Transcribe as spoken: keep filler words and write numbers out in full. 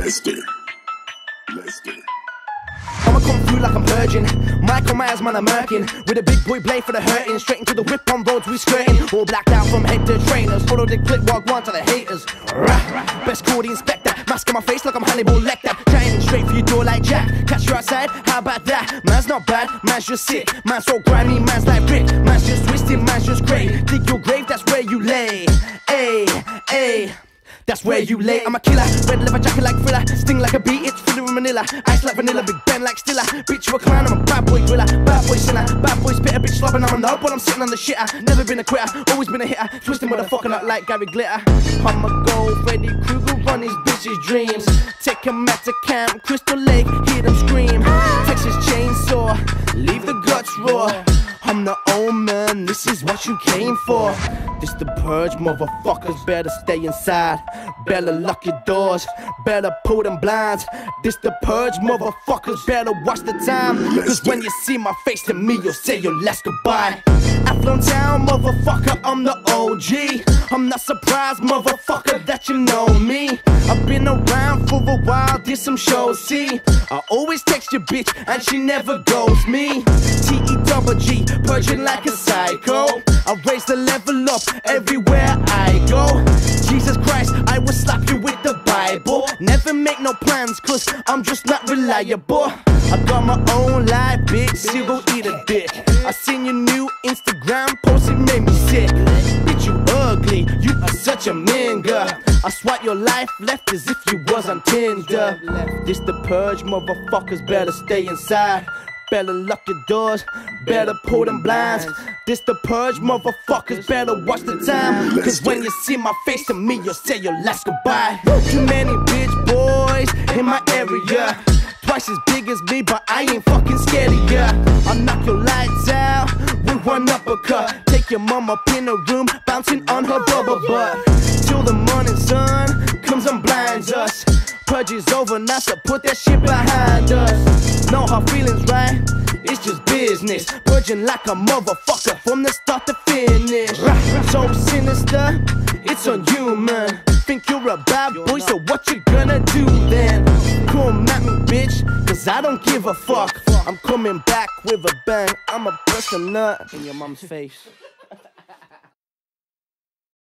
Lester. Lester. I'ma come through like I'm purging. Michael Myers, man, I'm murking. With a big boy blade for the hurting. Straight into the whip on roads we skirting. All blacked out from head to trainers. Follow the clip, walk one to the haters. Rah. Best call the inspector. Mask on my face like I'm Hannibal Lecter. Chatting straight for your door like Jack. Catch you outside, how about that? Man's not bad, man's just sick. Man's so grimy, man's like brick. Man's just twisted, man's just great. Dig your grave, that's where you lay. Ayy, ayy. That's where you lay. I'm a killer, red leather jacket like Thriller. Sting like a bee, it's full of Manila. Ice like vanilla, Big Ben like Stiller. Bitch, you a clown, I'm a bad boy thriller. Bad boy sinner, bad boy spitter. Bitch slobbing, I'm a knob, but I'm sitting on the shitter. Never been a quitter, always been a hitter. Twisting with a fucking up like Gary Glitter. I'm a gold Freddy Krueger on his bitch's dreams. Take him out to camp, Crystal Lake, hear them scream. Texas chainsaw, leave the guts raw. I'm the old man, this is what you came for. This the purge, motherfuckers, better stay inside. Better lock your doors, better pull them blinds. This the purge, motherfuckers, better watch the time. Cause when you see my face to me, you'll say your last goodbye. Athlone Town, motherfucker, I'm the O G. I'm not surprised, motherfucker, that you know me. I've been around for a while, did some shows, see. I always text your bitch, and she never ghosts me. T E double G, purging like a psycho. I raise the level up everywhere I go. Jesus Christ, I will slap you with the Bible. Never make no plans, cause I'm just not reliable. I got my own life, bitch, so you go eat a dick. I seen your new Instagram post, it made me sick. Bitch, you ugly, you are such a minga. I swipe your life left as if you was on Tinder. This the purge, motherfuckers, better stay inside. Better lock your doors, better pull them blinds. This the purge, motherfuckers, better watch the time. Cause when you see my face to me, you'll say your last goodbye. Too many bitch boys in my area. Twice as big as me, but I ain't fucking scared of ya. I'll knock your lights out with one uppercut. Take your mom up in a room, bouncing on her bubble butt. Till the morning sun comes and blinds us. Purge is over now, so put that shit behind us. Know her feelings, right? It's just business. Purging like a motherfucker from the start to finish. So sinister, it's unhuman. Think you're a bad boy, so what you gonna do then? Come at me, bitch, cause I don't give a fuck. I'm coming back with a bang, I'm a bustin' nut in your mom's face.